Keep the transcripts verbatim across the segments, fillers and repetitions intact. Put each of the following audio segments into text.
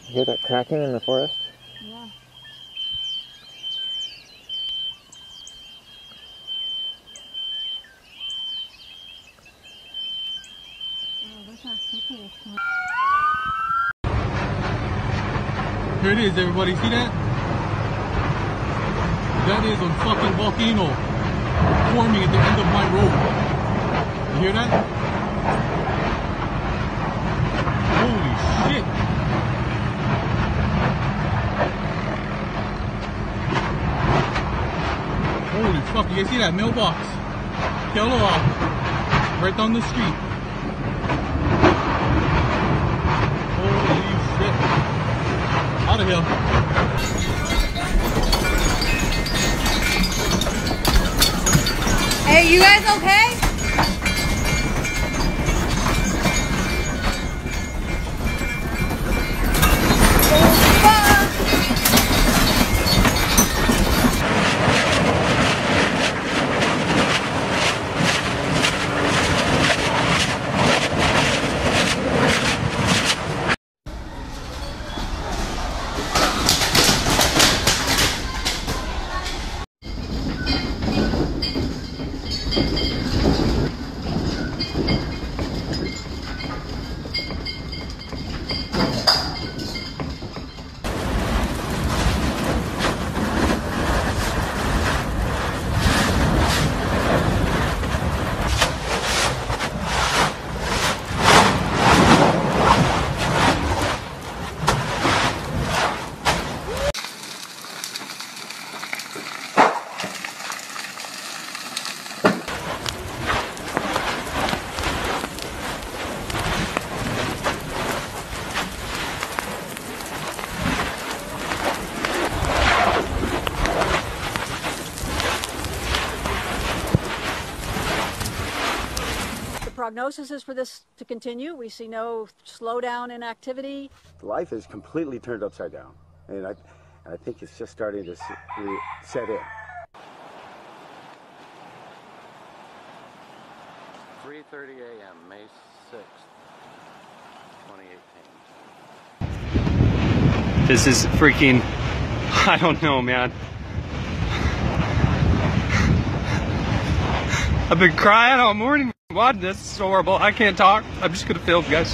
You hear that cracking in the forest? Yeah. Here it is, everybody. See that? That is a fucking volcano forming at the end of my road. You hear that? Holy shit! Holy fuck! You guys see that mailbox? Yellow, right down the street. Holy shit! Out of here. Hey, you guys okay? Prognosis is for this to continue. We see no slowdown in activity. Life is completely turned upside down, and I, I think it's just starting to set in. three thirty a m May sixth, twenty eighteen. This is freaking, I don't know, man. I've been crying all morning. What? This is horrible. I can't talk. I'm just gonna film, guys.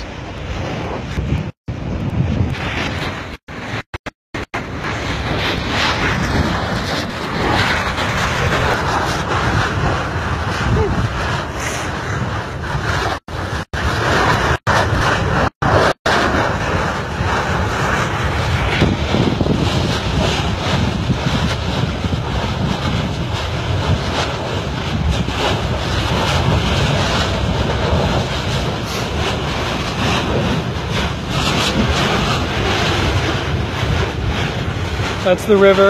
That's the river.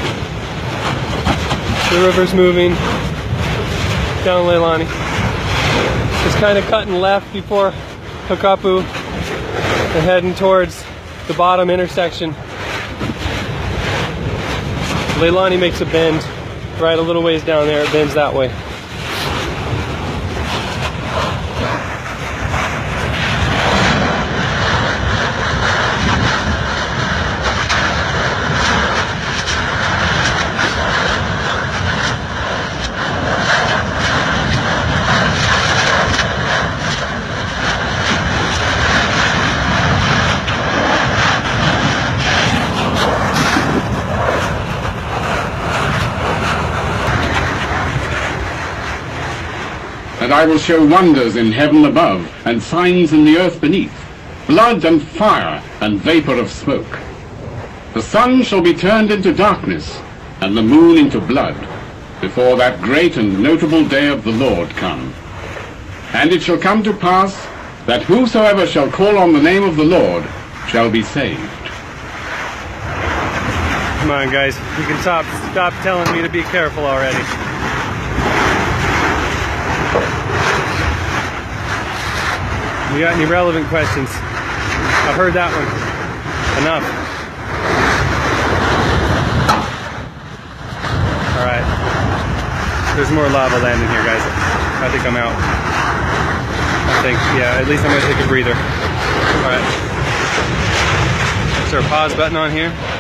The river's moving down Leilani. Just kind of cutting left before Hakapu and heading towards the bottom intersection. Leilani makes a bend right a little ways down there. It bends that way. And I will show wonders in heaven above, and signs in the earth beneath, blood and fire and vapor of smoke. The sun shall be turned into darkness, and the moon into blood, before that great and notable day of the Lord come. And it shall come to pass, that whosoever shall call on the name of the Lord shall be saved. Come on, guys. You can stop, stop telling me to be careful already. You got any relevant questions? I've heard that one. Enough. Alright. There's more lava landing here, guys. I think I'm out. I think, yeah, at least I'm gonna take a breather. Alright. there a pause button on here?